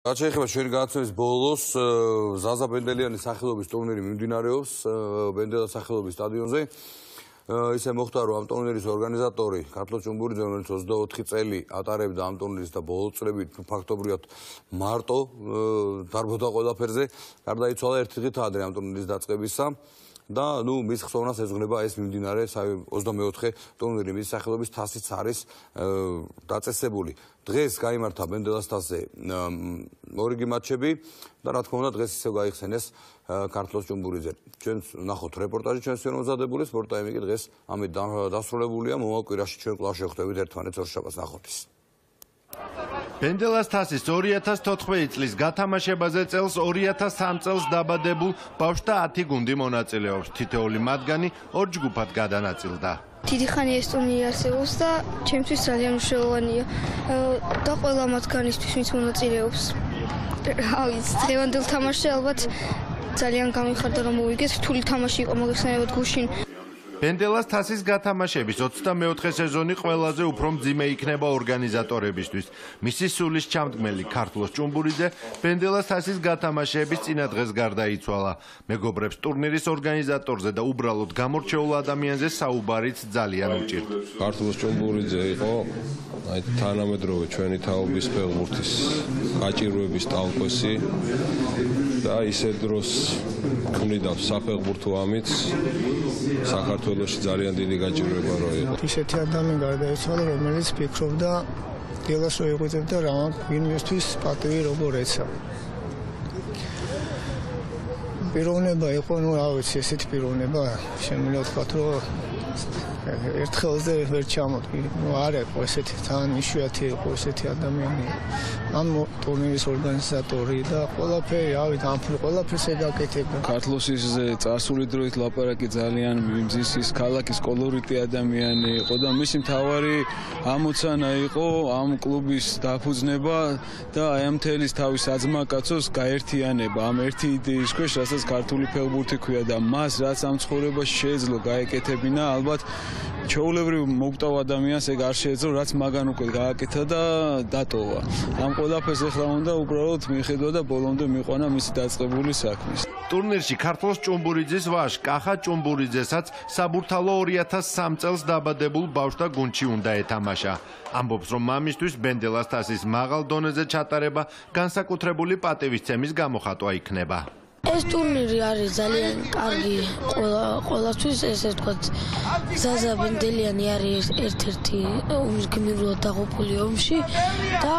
რაც შეეხება ჩვენი გადაცემის ბოლოს, ზაზა ბენდელიანის სახელობის ტურნირი მიმდინარეობს ბენდელას სახელობის სტადიონზე. ისე მოხდა, რომ ამ ტურნირის ორგანიზატორი ქართლოს ჭუმბურიძე, რომელიც 24 წელი ატარებდა ამ ტურნირის და ბოლო წლებით ფაქტობრივად მარტო დარბოდა ყველაფერზე, გარდაიცვალა ერთი დღით ადრე ამ ტურნირის დაწყებისა. და მის ხსოვნას ეძღვნება ეს მიმდინარე 24 ტურნირი, მის სახელობის თასიც არის დაწესებული. დღეს გაიმართა ბენდელას თასზე მორიგი მატჩები და რა თქმა უნდა დღეს ისევ გაიხსენეს ქართლოს ჭუმბურიძე. ჩვენ ნახოთ რეპორტაჟი ჩვენს მოზადებული სპორტაიმი კი დღეს ამით დასრულებულია. მომავალ კვირაში ჩვენ კვლავ შევხვდებით ერთმანეთს ორშაბათს ნახოთ ის. ბენდელას თასის 2014 წლის გათამაშებაზე წელს 2003 წელს დაბადებულ ბავშვთა 10 გუნდი მონაწილეობს. თითოეული მათგანი ორ ჯგუფად გადანაწილდა. დიდი ხანია ეს ტურნირი არსებობს და ჩემთვის ძალიან მნიშვნელოვანია და ყველა მათგანისთვის ვინც მონაწილეობს. დღევანდელ თამაშზე ალბათ ძალიან გამიხარდა რომ მოვიგეთ, რთული თამაში იყო მოგეხსენებათ გუშინ. ბენდელას თასის გათამაშების 24 სეზონი ყველაზე უფრო მძიმე იქნება ორგანიზატორებისთვის. მისი სულის ჩამდგმელი ქართლოს ჭუმბურიძე ბენდელას თასის გათამაშების წინა დღეს გარდაიცვალა. მეგობრებს ტურნირის ორგანიზატორზე და უბრალოდ გამორჩეულ ადამიანზე საუბარიც ძალიან უჭირთ. ქართლოს ჭუმბურიძე იყო თანამედროვე ჩვენი თაობის ფეხბურთის გაჭირვების ტალყვესი და ისე დროს ქმნიდა საფეხბურთო ამით საქართველოში ძალიან დიდი გაჭირვება რო იყო. ისეთი ადამიანი გარდაიცვალა, რომელიც ფიქრობდა დილას რო იღვიძებდა რა ვინმესთვის პატივი როგორ ეცა. პიროვნება იყო, რა ვიცი, ესეთი პიროვნება, შემიძლია ვთქვათ, რომ ერთხელზე ვერ ჩამოდგი. არა იყო ესეთი, თან იშვიათი იყო ესეთი ადამიანი. ამ ტურნირის ორგანიზატორი და ყველაფერი, ყველაფერს ეკეთებდა. ქართლოსზე წარსული დროით ლაპარაკი ძალიან მიმზის ქალაქის კოლორიტი ადამიანი იყო და მისი მთავარი ამოცანა იყო ამ კლუბის დაფუძნება და აი ამ თელის თავის აძმაკაცოს გაერთიანება. ამ ერთი იდეის ქვეშ, რასაც ქართული ფეხბურთი ქვია და მას რაც ამ ცხოვრებაში შეეძლო გაეკეთებინა, ალბათ ჩაულებრივ მოგტავ ადამიანს ეგ არ შეეძლო, რაც მაგან უკვე გააკეთა და დატოვა. ამ ყველაფერს ახლა უნდა უბრალოდ მიხედვა და ბოლომდე მიყვანა მისი დაწყებული საქმის. ტურნირში ქართლოს ჭუმბურიძის ვაჟ კახა ჭუმბურიძესაც საბურთალო 2003 წელს დაბადებულ ბავშვთა გუნდში უნდა ეთამაშა. ამბობს, რომ მამისთვის ბენდელას თასის მაღალ დონეზე ჩატარება განსაკუთრებული პატივისცემის გამოხატვა იქნება. ეს ტურნირი არის ძალიან კარგი ყველასთვის, ესე ვთქვათ, ზაზა ბენდელიანი არის ერთ-ერთი გმირულად დაღუპული ომში და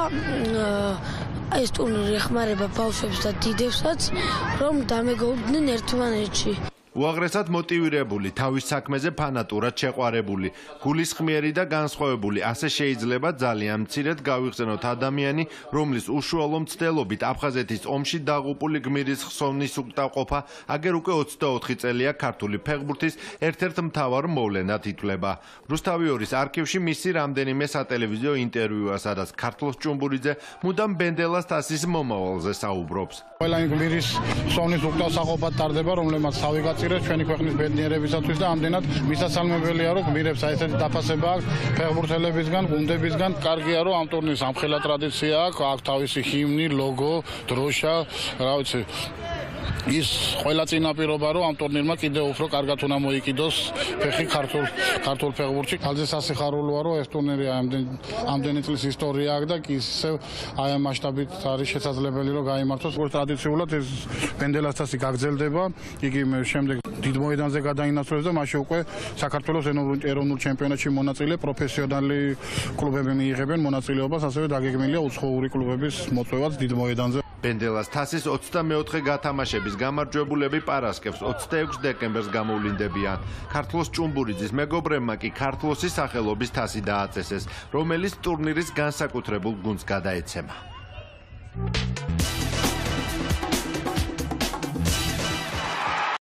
ეს ტურნირი ეხმარება ბავშვებს და დიდებსაც, რომ დამეგობრდნენ ერთმანეთში. უაღრესად მოტივირებული, თავის საქმეზე ფანატურად შეყვარებული, გულისხმიერი და განსხვავებული, ასე შეიძლება ძალიან მცირედ გავიხსენოთ ადამიანი, რომლის უშუალო მცდელობით აფხაზეთის ომში დაღუპული გმირის ხსოვნის უკტავყოფა აგერ უკვე 24 წელია ქართული ფეხბურთის ერთ-ერთ მთავარ მოვლენად ითვლება. რუსთავიორის არქივში მისი რამდენიმე სატელევიზიო ინტერვიუა, სადაც ქართლოს ჭუმბურიძე მუდამ ბენდელას თასის მომავალზე საუბრობს. ყველა გმირის ხსოვნის უკტავსაყოფად ტარდება, რომელმაც თავი გაწირეს ჩვენი ქვეყნის ბედნიერებისათვის და ამდენად მისასალმებელია, რომ გმირებს ესეთი დაფასება აქვს ფეხბურთელებისგან, გუნდებისგან. კარგია, რომ ამ ტურნირს ამხელა ტრადიცია აქვს თავისი ჰიმნი, ლოგო, დროშა, რა ვიცი. ის ყველა წინაპირობა, რომ ამ ტურნირმა კიდევ უფრო კარგად უნდა მოიკიდოს ფეხი ქართულ ფეხბურთში. ხალხზე სასიხარულოა, რომ ეს ტურნირი ამდენი წლის ისტორია აქვს და ისევ აი ამ მასშტაბით არის შესაძლებელი, რომ გაიმართოს. როგორც ტრადიციულად ეს ბენდელას თასი გაგრძელდება, იგი შემდეგ დიდ მოედანზე გადაინაცვლეს და მაშინ უკვე საქართველოს ეროვნულ ჩემპიონატში მონაწილე პროფესიონალი კლუბები მიიღებენ მონაწილეობას, ასევე დაგეგმილია უცხოური კლუბების მოწვევაც დიდ მოედანზე. ბენდელას თასის 24 გათამაშების გამარჯვებულები პარასკევს 26 დეკემბერს გამოვლინდებიან. ქართლოს ჭუმბურიძის მეგობრებმა კი ქართლოსის სახელობის თასი დააწესეს, რომელიც ტურნირის განსაკუთრებულ გუნდს გადაეცემა.